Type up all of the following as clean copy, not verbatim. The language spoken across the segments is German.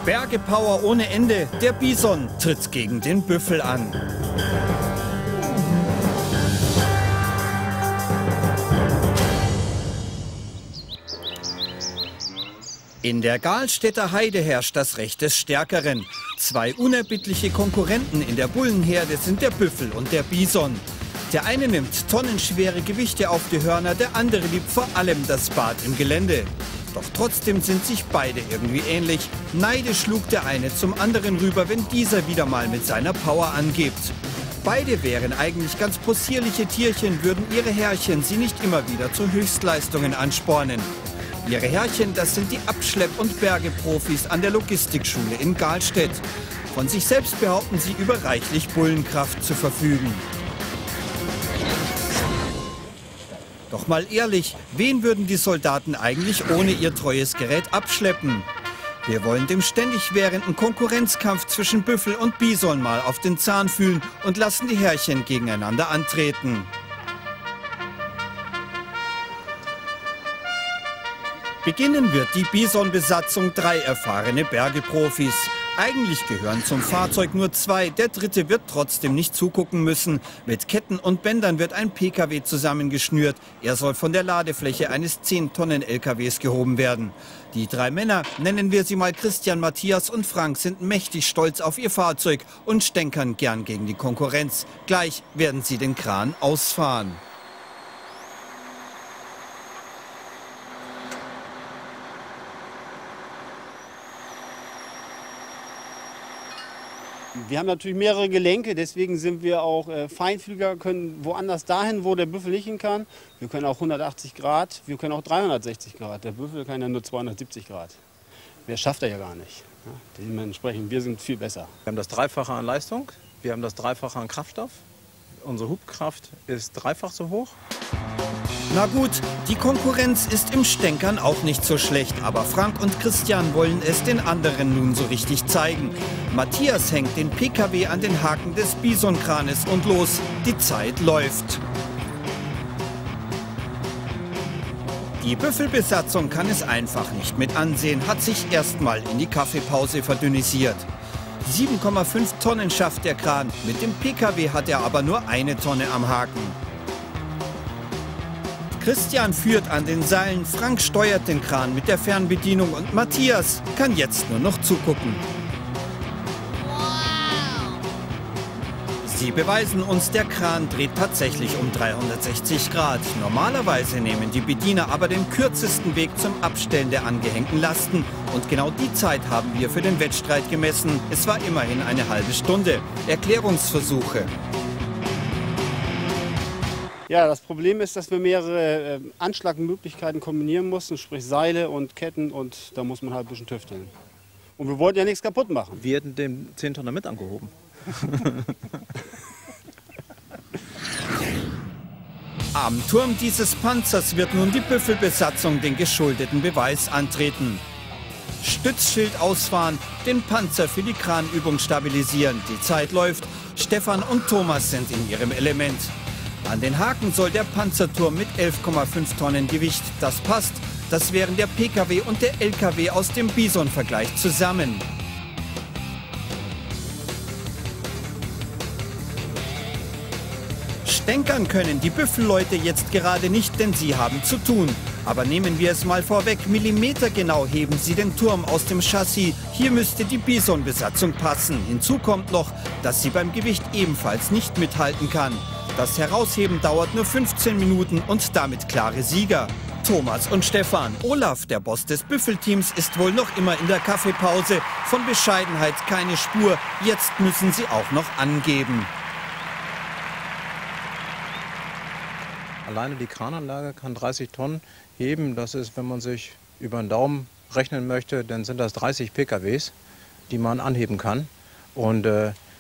Bergepower ohne Ende. Der Bison tritt gegen den Büffel an. In der Galstädter Heide herrscht das Recht des Stärkeren. Zwei unerbittliche Konkurrenten in der Bullenherde sind der Büffel und der Bison. Der eine nimmt tonnenschwere Gewichte auf die Hörner, der andere liebt vor allem das Bad im Gelände. Doch trotzdem sind sich beide irgendwie ähnlich. Neidisch schlug der eine zum anderen rüber, wenn dieser wieder mal mit seiner Power angibt. Beide wären eigentlich ganz possierliche Tierchen, würden ihre Herrchen sie nicht immer wieder zu Höchstleistungen anspornen. Ihre Herrchen, das sind die Abschlepp- und Bergeprofis an der Logistikschule in Galstedt. Von sich selbst behaupten sie, über reichlich Bullenkraft zu verfügen. Doch mal ehrlich, wen würden die Soldaten eigentlich ohne ihr treues Gerät abschleppen? Wir wollen dem ständig währenden Konkurrenzkampf zwischen Büffel und Bison mal auf den Zahn fühlen und lassen die Herrchen gegeneinander antreten. Beginnen wird die Bison-Besatzung 3 erfahrene Bergeprofis. Eigentlich gehören zum Fahrzeug nur 2, der dritte wird trotzdem nicht zugucken müssen. Mit Ketten und Bändern wird ein PKW zusammengeschnürt. Er soll von der Ladefläche eines 10-Tonnen-LKWs gehoben werden. Die 3 Männer, nennen wir sie mal Christian, Matthias und Frank, sind mächtig stolz auf ihr Fahrzeug und stänkern gern gegen die Konkurrenz. Gleich werden sie den Kran ausfahren. Wir haben natürlich mehrere Gelenke, deswegen sind wir auch feinfühliger, können woanders dahin, wo der Büffel nicht hin kann. Wir können auch 180 Grad, wir können auch 360 Grad. Der Büffel kann ja nur 270 Grad. Mehr schafft er ja gar nicht. Ja, dementsprechend, wir sind viel besser. Wir haben das Dreifache an Leistung, wir haben das Dreifache an Kraftstoff. Unsere Hubkraft ist dreifach so hoch. Na gut, die Konkurrenz ist im Stänkern auch nicht so schlecht, aber Frank und Christian wollen es den anderen nun so richtig zeigen. Matthias hängt den PKW an den Haken des Bisonkranes und los, die Zeit läuft. Die Büffelbesatzung kann es einfach nicht mit ansehen, hat sich erstmal in die Kaffeepause verdünnisiert. 7,5 Tonnen schafft der Kran, mit dem PKW hat er aber nur 1 Tonne am Haken. Christian führt an den Seilen, Frank steuert den Kran mit der Fernbedienung und Matthias kann jetzt nur noch zugucken. Sie beweisen uns, der Kran dreht tatsächlich um 360 Grad. Normalerweise nehmen die Bediener aber den kürzesten Weg zum Abstellen der angehängten Lasten. Und genau die Zeit haben wir für den Wettstreit gemessen. Es war immerhin eine halbe Stunde. Erklärungsversuche. Ja, das Problem ist, dass wir mehrere Anschlagmöglichkeiten kombinieren mussten, sprich Seile und Ketten, und da muss man halt ein bisschen tüfteln. Und wir wollten ja nichts kaputt machen. Wir hätten den 10 Tonner mit angehoben. Am Turm dieses Panzers wird nun die Büffelbesatzung den geschuldeten Beweis antreten. Stützschild ausfahren, den Panzer für die Kranübung stabilisieren. Die Zeit läuft. Stefan und Thomas sind in ihrem Element. An den Haken soll der Panzerturm mit 11,5 Tonnen Gewicht. Das passt. Das wären der PKW und der LKW aus dem Bison-Vergleich zusammen. Stänkern können die Büffelleute jetzt gerade nicht, denn sie haben zu tun. Aber nehmen wir es mal vorweg, millimetergenau heben sie den Turm aus dem Chassis. Hier müsste die Bison-Besatzung passen. Hinzu kommt noch, dass sie beim Gewicht ebenfalls nicht mithalten kann. Das Herausheben dauert nur 15 Minuten und damit klare Sieger. Thomas und Stefan. Olaf, der Boss des Büffelteams, ist wohl noch immer in der Kaffeepause. Von Bescheidenheit keine Spur. Jetzt müssen sie auch noch angeben. Alleine die Krananlage kann 30 Tonnen heben. Das ist, wenn man sich über den Daumen rechnen möchte, dann sind das 30 PKWs, die man anheben kann. Und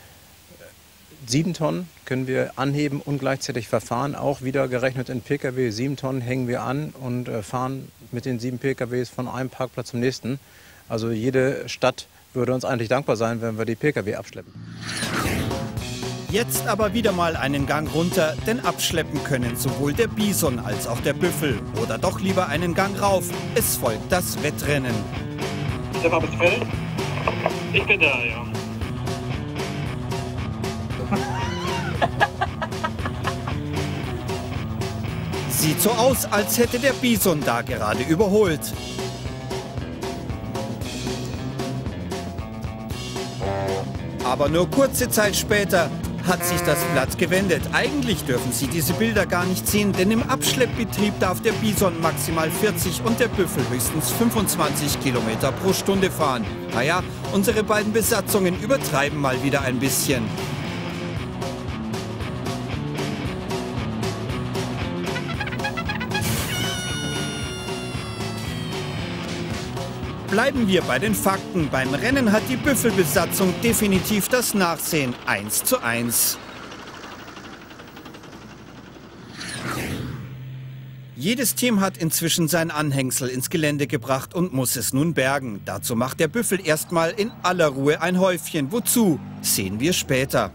7 Tonnen können wir anheben und gleichzeitig verfahren. Auch wieder gerechnet in PKW. 7 Tonnen hängen wir an und fahren mit den 7 PKWs von einem Parkplatz zum nächsten. Also jede Stadt würde uns eigentlich dankbar sein, wenn wir die PKW abschleppen. Jetzt aber wieder mal einen Gang runter, denn abschleppen können sowohl der Bison als auch der Büffel. Oder doch lieber einen Gang rauf. Es folgt das Wettrennen. Stefan, bist du fertig? Ich bin da, ja. Sieht so aus, als hätte der Bison da gerade überholt. Aber nur kurze Zeit später hat sich das Blatt gewendet. Eigentlich dürfen Sie diese Bilder gar nicht sehen, denn im Abschleppbetrieb darf der Bison maximal 40 und der Büffel höchstens 25 Kilometer pro Stunde fahren. Naja, unsere beiden Besatzungen übertreiben mal wieder ein bisschen. Bleiben wir bei den Fakten. Beim Rennen hat die Büffelbesatzung definitiv das Nachsehen 1:1. Jedes Team hat inzwischen sein Anhängsel ins Gelände gebracht und muss es nun bergen. Dazu macht der Büffel erstmal in aller Ruhe ein Häufchen. Wozu? Sehen wir später.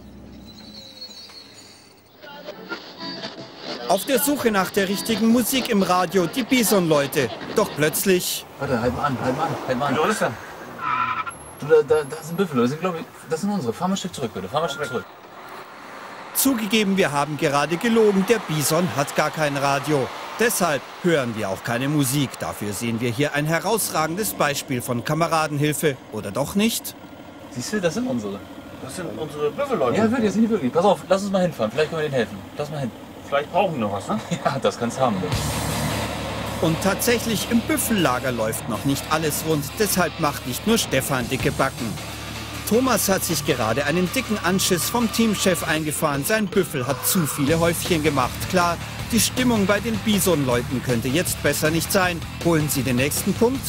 Auf der Suche nach der richtigen Musik im Radio, die Bison-Leute. Doch plötzlich... Warte, halt mal an. Was ist denn? Du, da sind Büffel, das sind unsere. Fahr mal ein Stück zurück, bitte. Fahr mal ein Stück zurück. Zugegeben, wir haben gerade gelogen. Der Bison hat gar kein Radio. Deshalb hören wir auch keine Musik. Dafür sehen wir hier ein herausragendes Beispiel von Kameradenhilfe. Oder doch nicht? Siehst du, das sind unsere. Das sind unsere Büffelleute. Ja, wirklich, das sind die wirklich. Pass auf, lass uns mal hinfahren. Vielleicht können wir denen helfen. Lass mal hin. Vielleicht brauchen wir noch was, ne? Ja, das kann's haben. Und tatsächlich, im Büffellager läuft noch nicht alles rund. Deshalb macht nicht nur Stefan dicke Backen. Thomas hat sich gerade einen dicken Anschiss vom Teamchef eingefahren. Sein Büffel hat zu viele Häufchen gemacht. Klar, die Stimmung bei den Bison-Leuten könnte jetzt besser nicht sein. Holen Sie den nächsten Punkt.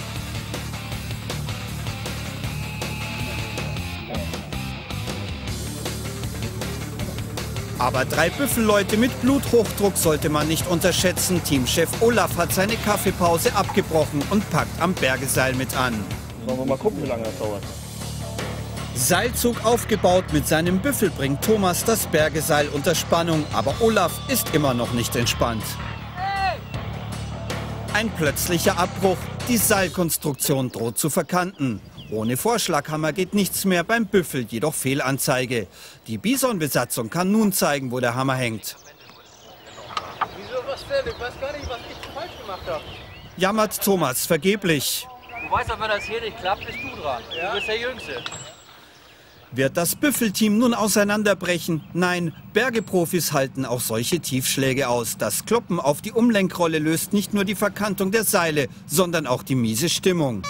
Aber 3 Büffelleute mit Bluthochdruck sollte man nicht unterschätzen. Teamchef Olaf hat seine Kaffeepause abgebrochen und packt am Bergeseil mit an. Sollen wir mal gucken, wie lange das dauert. Seilzug aufgebaut, mit seinem Büffel bringt Thomas das Bergeseil unter Spannung. Aber Olaf ist immer noch nicht entspannt. Ein plötzlicher Abbruch, die Seilkonstruktion droht zu verkanten. Ohne Vorschlaghammer geht nichts mehr, beim Büffel jedoch Fehlanzeige. Die Bison-Besatzung kann nun zeigen, wo der Hammer hängt. Wieso was denn? Ich weiß gar nicht, was ich falsch gemacht habe. Jammert Thomas vergeblich. Du weißt doch, wenn das hier nicht klappt, bist du dran. Ja? Du bist der Jüngste. Wird das Büffelteam nun auseinanderbrechen? Nein, Bergeprofis halten auch solche Tiefschläge aus. Das Kloppen auf die Umlenkrolle löst nicht nur die Verkantung der Seile, sondern auch die miese Stimmung.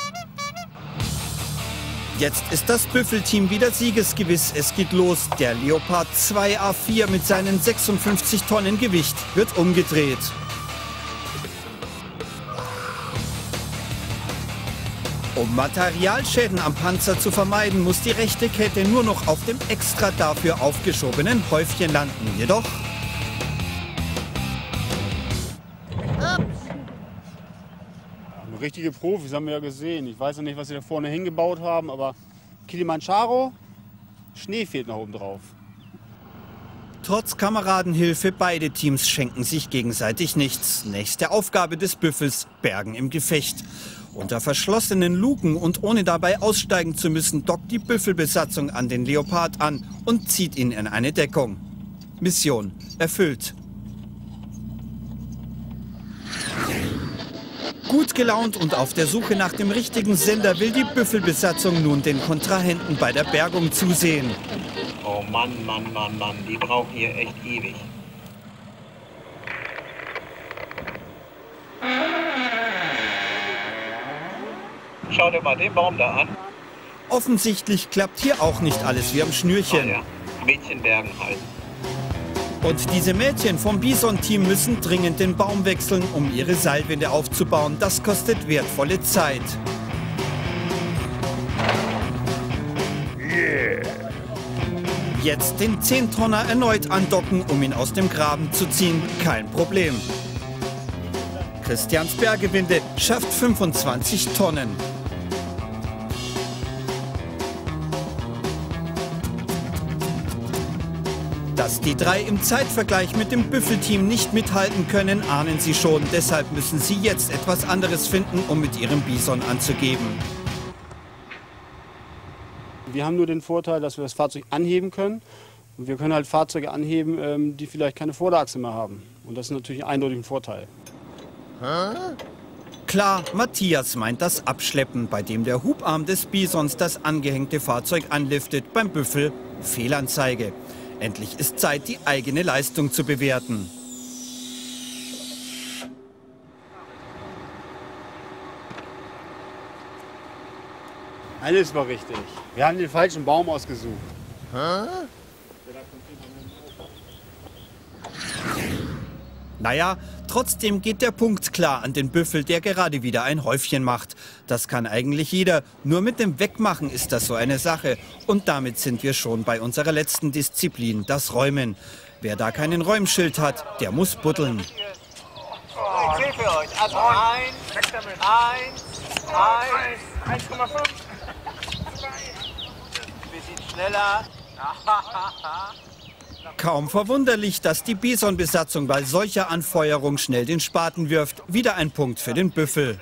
Jetzt ist das Büffelteam wieder siegesgewiss. Es geht los. Der Leopard 2 A4 mit seinen 56 Tonnen Gewicht wird umgedreht. Um Materialschäden am Panzer zu vermeiden, muss die rechte Kette nur noch auf dem extra dafür aufgeschobenen Häufchen landen. Jedoch... Richtige Profis haben wir ja gesehen. Ich weiß ja nicht, was sie da vorne hingebaut haben, aber Kilimanjaro, Schnee fehlt noch oben drauf. Trotz Kameradenhilfe, beide Teams schenken sich gegenseitig nichts. Nächste Aufgabe des Büffels, Bergen im Gefecht. Unter verschlossenen Luken und ohne dabei aussteigen zu müssen, dockt die Büffelbesatzung an den Leopard an und zieht ihn in eine Deckung. Mission erfüllt. Gut gelaunt und auf der Suche nach dem richtigen Sender will die Büffelbesatzung nun den Kontrahenten bei der Bergung zusehen. Oh Mann, die brauchen hier echt ewig. Schau dir mal den Baum da an. Offensichtlich klappt hier auch nicht alles wie am Schnürchen. Oh ja, Mädchen bergen halt. Und diese Mädchen vom Bison-Team müssen dringend den Baum wechseln, um ihre Seilwinde aufzubauen. Das kostet wertvolle Zeit. Jetzt den 10-Tonner erneut andocken, um ihn aus dem Graben zu ziehen. Kein Problem. Christians Bergewinde schafft 25 Tonnen. Dass die 3 im Zeitvergleich mit dem Büffelteam nicht mithalten können, ahnen sie schon. Deshalb müssen sie jetzt etwas anderes finden, um mit ihrem Bison anzugeben. Wir haben nur den Vorteil, dass wir das Fahrzeug anheben können. Und wir können halt Fahrzeuge anheben, die vielleicht keine Vorderachse mehr haben. Und das ist natürlich eindeutig ein Vorteil. Klar, Matthias meint das Abschleppen, bei dem der Hubarm des Bisons das angehängte Fahrzeug anliftet. Beim Büffel Fehlanzeige. Endlich ist Zeit, die eigene Leistung zu bewerten. Alles war richtig. Wir haben den falschen Baum ausgesucht. Naja, trotzdem geht der Punkt klar an den Büffel, der gerade wieder ein Häufchen macht. Das kann eigentlich jeder, nur mit dem Wegmachen ist das so eine Sache. Und damit sind wir schon bei unserer letzten Disziplin, das Räumen. Wer da keinen Räumschild hat, der muss buddeln. Ich zähle für euch. Also 1, 1,5. Bisschen schneller. Kaum verwunderlich, dass die Bison-Besatzung bei solcher Anfeuerung schnell den Spaten wirft. Wieder ein Punkt für den Büffel.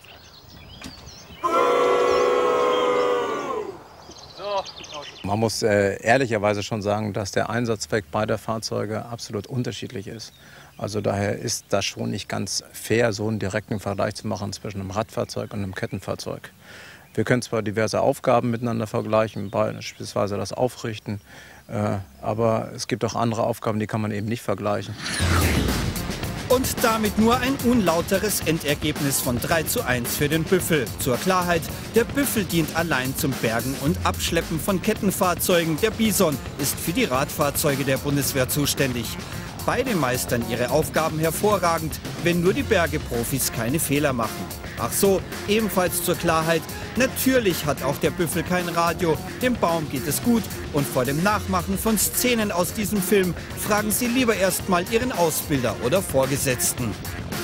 Man muss ehrlicherweise schon sagen, dass der Einsatzzweck beider Fahrzeuge absolut unterschiedlich ist. Also daher ist das schon nicht ganz fair, so einen direkten Vergleich zu machen zwischen einem Radfahrzeug und einem Kettenfahrzeug. Wir können zwar diverse Aufgaben miteinander vergleichen, beispielsweise das Aufrichten, aber es gibt auch andere Aufgaben, die kann man eben nicht vergleichen. Und damit nur ein unlauteres Endergebnis von 3:1 für den Büffel. Zur Klarheit, der Büffel dient allein zum Bergen und Abschleppen von Kettenfahrzeugen. Der Bison ist für die Radfahrzeuge der Bundeswehr zuständig. Beide meistern ihre Aufgaben hervorragend, wenn nur die Bergeprofis keine Fehler machen. Ach so, ebenfalls zur Klarheit, natürlich hat auch der Büffel kein Radio, dem Baum geht es gut und vor dem Nachmachen von Szenen aus diesem Film fragen Sie lieber erst mal Ihren Ausbilder oder Vorgesetzten.